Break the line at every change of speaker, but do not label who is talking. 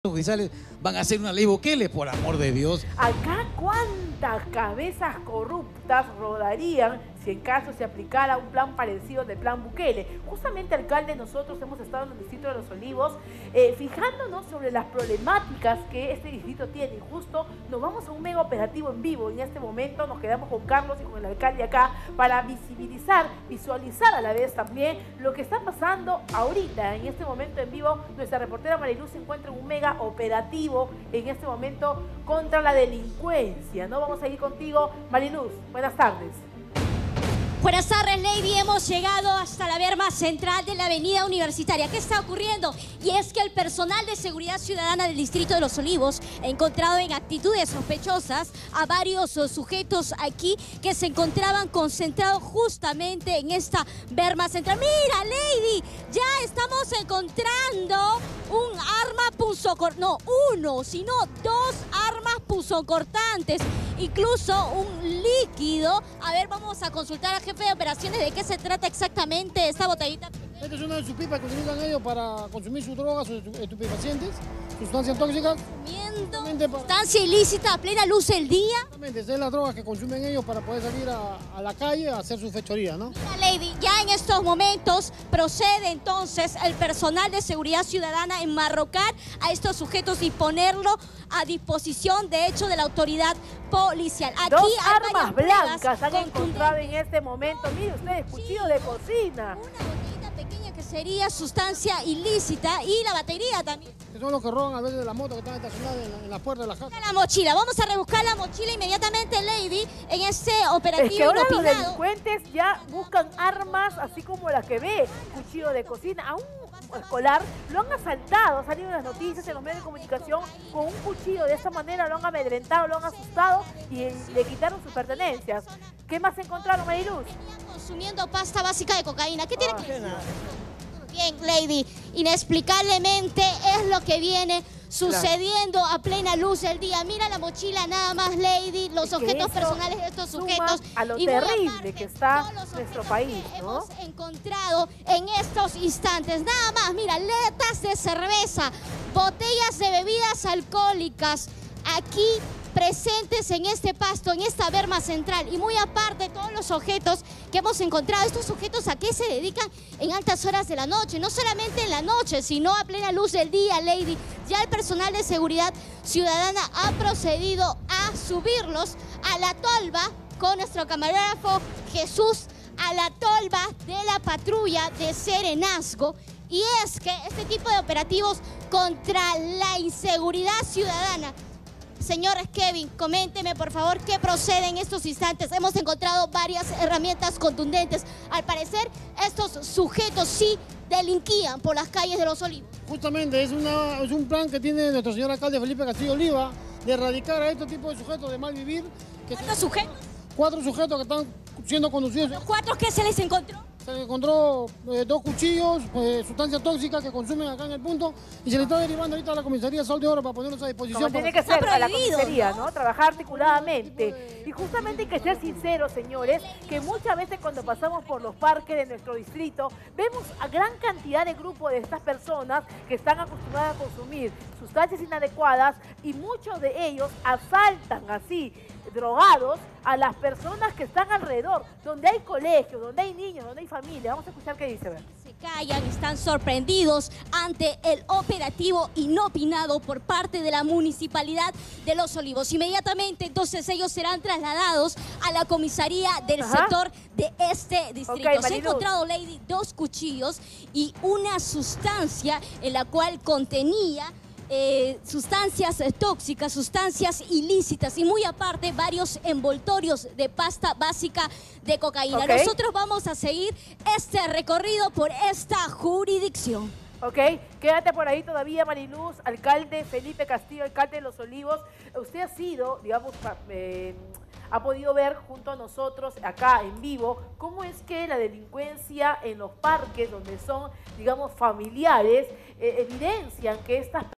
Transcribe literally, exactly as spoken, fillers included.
judiciales van a hacer una ley Bukele, por amor de Dios.
Acá, ¿cuántas cabezas corruptas rodarían si en caso se aplicara un plan parecido del plan Bukele? Justamente, alcalde, nosotros hemos estado en el distrito de Los Olivos eh, fijándonos sobre las problemáticas que este distrito tiene. Y justo nos vamos a un mega operativo en vivo. En este momento nos quedamos con Carlos y con el alcalde acá para visibilizar, visualizar a la vez también lo que está pasando ahorita. En este momento en vivo, nuestra reportera Mariluz se encuentra en un mega operativo en este momento contra la delincuencia, ¿no? Vamos a ir contigo, Mariluz. Buenas tardes.
Buenas tardes, Lady. Hemos llegado hasta la berma central de la avenida Universitaria. ¿Qué está ocurriendo? Y es que el personal de seguridad ciudadana del distrito de Los Olivos ha encontrado en actitudes sospechosas a varios sujetos aquí que se encontraban concentrados justamente en esta berma central. ¡Mira, Lady! Ya estamos encontrando un arma punzocortante, no uno, sino dos armas punzocortantes, incluso un líquido. A ver, vamos a consultar al jefe de operaciones de qué se trata exactamente esta botellita.
Esta es una de sus pipas que utilizan ellos para consumir sus drogas, sus estupefacientes, sustancias tóxicas.
Consumiendo sustancia ilícita a plena luz del día.
Exactamente, esas son las drogas que consumen ellos para poder salir a, a la calle a hacer su fechoría, ¿no?
Mira, Lady, ya en estos momentos procede entonces el personal de seguridad ciudadana a enmarrocar a estos sujetos y ponerlo a disposición, de hecho, de la autoridad policial. Aquí
Dos
hay
armas blancas han
con
encontrado en este momento. Mire ustedes, cuchillo de cocina.
Una botellita pequeña que sería sustancia ilícita y la batería también.
Que son los que roban a veces de la moto que están estacionadas en la, en la puerta de la casa.
La mochila, vamos a rebuscar la mochila inmediatamente, Lady, en este operativo
Es que ahora los
inopinado.
delincuentes ya buscan armas así como la que ve, cuchillo de cocina. A un escolar lo han asaltado, ha salido en las noticias, en los medios de comunicación, con un cuchillo. De esta manera lo han amedrentado, lo han asustado y le quitaron sus pertenencias. ¿Qué más encontraron, Mariluz?
Venían consumiendo pasta básica de cocaína. ¿Qué tiene
Ah,
que ver? Bien, Lady, inexplicablemente es lo que viene sucediendo claro. a plena luz del día. Mira la mochila nada más, Lady, los objetos personales de estos sujetos.
A lo
y
terrible
aparte,
que está
nuestro
nuestro país, ¿no?
Hemos encontrado en estos instantes, nada más, mira, latas de cerveza, botellas de bebidas alcohólicas, aquí presentes en este pasto, en esta berma central. Y muy aparte, todos los objetos que hemos encontrado. ¿Estos sujetos a qué se dedican en altas horas de la noche? No solamente en la noche, sino a plena luz del día, Lady. Ya el personal de seguridad ciudadana ha procedido a subirlos a la tolva con nuestro camarógrafo Jesús, a la tolva de la patrulla de Serenazgo. Y es que este tipo de operativos contra la inseguridad ciudadana. Señor Kevin, coménteme por favor qué procede en estos instantes. Hemos encontrado varias herramientas contundentes. Al parecer, estos sujetos sí delinquían por las calles de Los Olivos.
Justamente, es, una, es un plan que tiene nuestro señor alcalde Felipe Castillo Oliva de erradicar a estos tipos de sujetos de mal vivir. Que
¿Cuántos sujetos?
Cuatro sujetos que están siendo conducidos.
¿Los cuatro que se les encontró?
Se encontró eh, dos cuchillos, eh, sustancias tóxicas que consumen acá en el punto y se le está derivando ahorita a la comisaría Sol de Oro para ponerlos a disposición.
Como tiene que ser a la comisaría, ¿no? Trabajar articuladamente. Y justamente hay que ser sinceros, señores, que muchas veces cuando pasamos por los parques de nuestro distrito, vemos a gran cantidad de grupos de estas personas que están acostumbradas a consumir sustancias inadecuadas y muchos de ellos asaltan así, drogados, a las personas que están alrededor, donde hay colegios, donde hay niños, donde hay familia. Vamos a escuchar qué dice, ¿ver?
Se callan, están sorprendidos ante el operativo inopinado por parte de la Municipalidad de Los Olivos. Inmediatamente, entonces, ellos serán trasladados a la comisaría del Ajá. sector de este distrito. Okay, se ha encontrado, Lady, dos cuchillos y una sustancia en la cual contenía Eh, sustancias tóxicas, sustancias ilícitas y muy aparte varios envoltorios de pasta básica de cocaína. Okay. Nosotros vamos a seguir este recorrido por esta jurisdicción.
Ok, quédate por ahí todavía, Mariluz. Alcalde Felipe Castillo, alcalde de Los Olivos. Usted ha sido, digamos, eh, ha podido ver junto a nosotros acá en vivo cómo es que la delincuencia en los parques donde son, digamos, familiares, eh, evidencian que estas